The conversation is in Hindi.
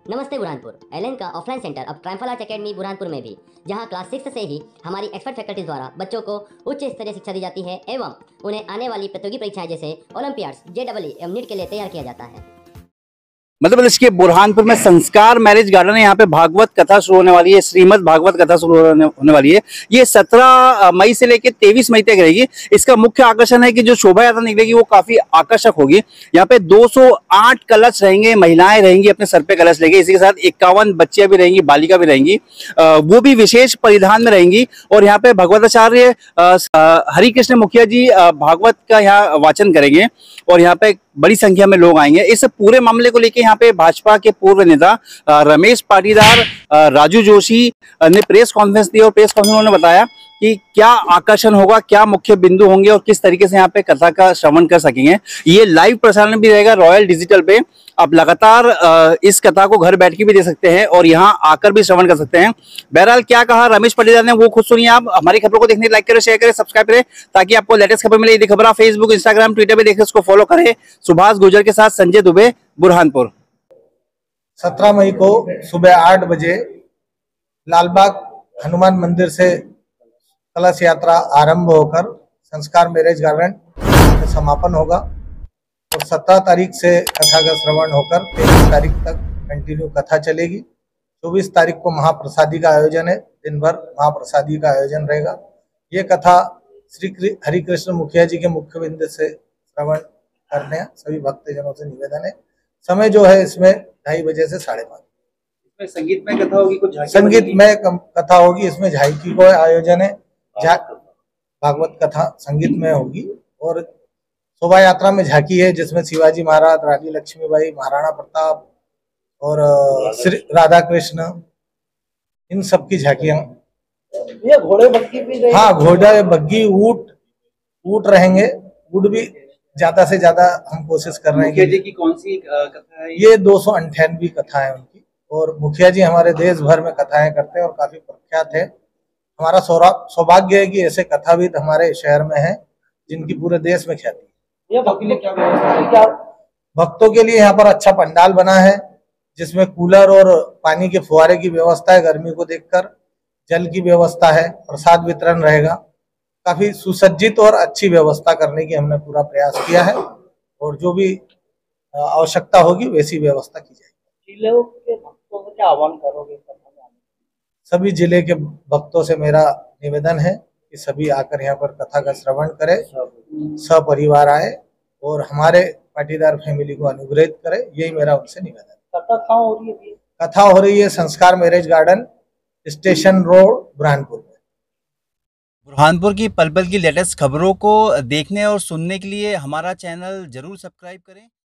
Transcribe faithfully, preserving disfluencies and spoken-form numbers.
नमस्ते बुरहानपुर। एलन का ऑफलाइन सेंटर अब ट्रायम्फल आर्ट्स एकेडमी बुरहानपुर में भी, जहां क्लास सिक्स से ही हमारी एक्सपर्ट फैकल्टी द्वारा बच्चों को उच्च स्तरीय शिक्षा दी जाती है एवं उन्हें आने वाली प्रतियोगी परीक्षाएं जैसे ओलंपियाड्स, जे डबल ई एवं नीट के लिए तैयार किया जाता है। मध्य प्रदेश के बुरहानपुर में संस्कार मैरिज गार्डन है। यहाँ पे भागवत कथा शुरू होने वाली है, श्रीमद् भागवत कथा शुरू होने, होने वाली है। ये सत्रह मई से लेकर तेईस मई तक रहेगी। इसका मुख्य आकर्षण है कि जो शोभा यात्रा निकलेगी वो काफी आकर्षक होगी। यहाँ पे दो सौ आठ कलश रहेंगे, महिलाएं रहेंगी अपने सर पे कलश लेके। इसी के साथ इक्यावन बच्चियां भी रहेंगी, बालिका भी रहेंगी, वो भी विशेष परिधान में रहेंगी। और यहाँ पे भगवताचार्य हरिकृष्ण मुखिया जी भागवत का यहाँ वाचन करेंगे और यहाँ पे बड़ी संख्या में लोग आएंगे। इस पूरे मामले को लेकर यहाँ पे भाजपा के पूर्व नेता रमेश पाटीदार, राजू जोशी ने प्रेस कॉन्फ्रेंस दी और प्रेस कॉन्फ्रेंस में बताया कि क्या आकर्षण होगा, क्या मुख्य बिंदु होंगे और किस तरीके से यहाँ पे कथा का श्रवण कर सकेंगे। ये लाइव प्रसारण भी रहेगा रॉयल डिजिटल पे। आप लगातार इस कथा को घर बैठ के भी दे सकते हैं और यहाँ आकर भी श्रवण कर सकते हैं। बहरहाल क्या कहा रमेश पाटीदार ने वो खुद सुनिए आप। हमारी खबरों को देखने लाइक करें, शेयर करें, सब्सक्राइब करें ताकि आपको लेटेस्ट खबर मिले। यदि खबर आप फेसबुक, इंस्टाग्राम, ट्विटर पे देखें उसको फॉलो करें। सुभाष गुर्जर के साथ संजय दुबे, बुरहानपुर। सत्रह मई को सुबह आठ बजे लालबाग हनुमान मंदिर से कलश यात्रा आरंभ होकर संस्कार मैरिज गार्डन में समापन होगा और सत्रह तारीख से कथा का श्रवण होकर तेईस तारीख तक कंटिन्यू कथा चलेगी। चौबीस तारीख को महाप्रसादी का आयोजन है, दिन भर महाप्रसादी का आयोजन रहेगा। ये कथा श्री हरिकृष्ण मुखिया जी के मुख्य बिंदु से श्रवण करने सभी भक्तजनों से निवेदन है। समय जो है इसमें ढाई बजे से साढ़े पाँच। इसमें संगीत में कथा होगी, कुछ संगीत में कथा होगी। इसमें झांकी को आयोजन है, भागवत कथा संगीत में होगी और शोभा यात्रा में झांकी है जिसमें शिवाजी महाराज, रानी लक्ष्मीबाई, महाराणा प्रताप और श्री राधा कृष्ण, इन सब की झांकियां। ये घोड़े बग्गी भी रहेंगे? हाँ, घोड़े बग्गी, ऊंट ऊंट रहेंगे। ऊंट भी ज्यादा से ज्यादा हम कोशिश कर रहे हैं। मुखिया जी की कौन सी कथा है? ये दो सौ अंठानवी कथा है उनकी और मुखिया जी हमारे देश भर में कथाएं करते हैं और काफी प्रख्यात है। हमारा सौभाग्य है कि ऐसे कथाविद हमारे शहर में हैं जिनकी पूरे देश में ख्याति है। ये भक्तों के लिए क्या व्यवस्था है? क्या भक्तों के लिए यहाँ पर अच्छा पंडाल बना है जिसमें कूलर और पानी के फुहारे की व्यवस्था है। गर्मी को देखकर जल की व्यवस्था है, प्रसाद वितरण रहेगा। काफी सुसज्जित और अच्छी व्यवस्था करने की हमने पूरा प्रयास किया है और जो भी आवश्यकता होगी वैसी व्यवस्था की जाएगी। जिले के भक्तों से क्या आह्वान करोगे? सभी जिले के भक्तों से मेरा निवेदन है कि सभी आकर यहाँ पर कथा का श्रवण करें, सपरिवार आए और हमारे पाटीदार फैमिली को अनुग्रहित करें। यही मेरा उनसे निवेदन है। कथा कहाँ हो रही है? कथा हो रही है Sanskar marriage garden, station road, Burhanpur में। बुरहानपुर की पल पल की लेटेस्ट खबरों को देखने और सुनने के लिए हमारा चैनल जरूर सब्सक्राइब करें।